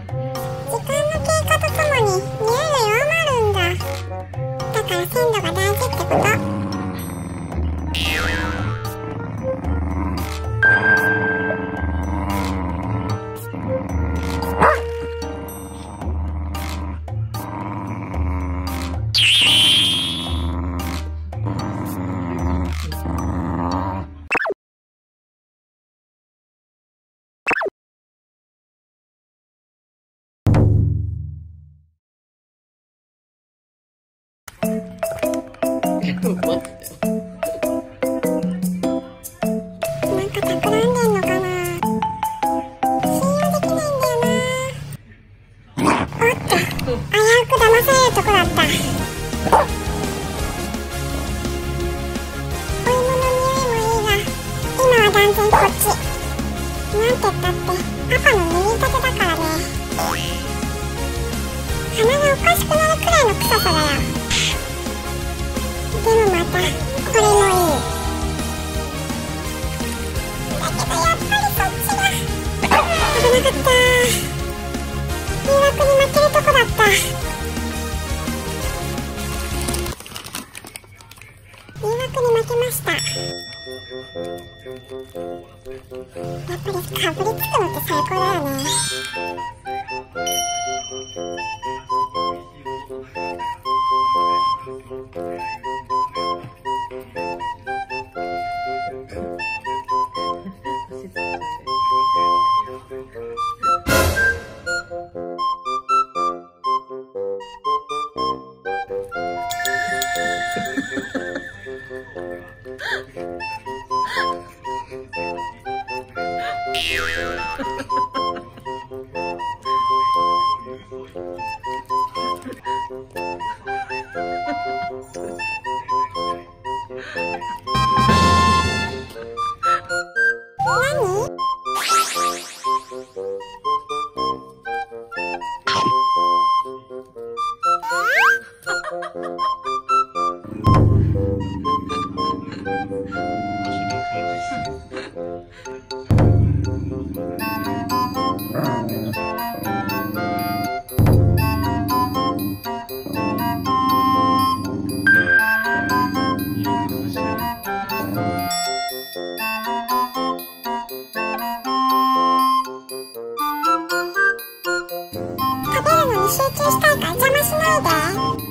時間の経過とともに匂いが弱まるんだ。だから鮮度が大事ってこと。なんか企んでんのかな。信用できないんだよな。おっと、危うく騙されるとこだった。お芋の匂いもいいが、今は断然こっち。なんてったってパパの塗りたてだからね。鼻がおかしくなるくらいの臭さだよ。でもまたこれもいい。だけどやっぱりそっちが危なかった。誘惑に負けるとこだった。誘惑に負けました。やっぱりかぶりつくのって最高だよね。集中したいから邪魔しないで。